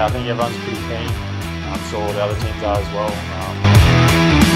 I think everyone's pretty keen. I'm sure all the other teams are as well.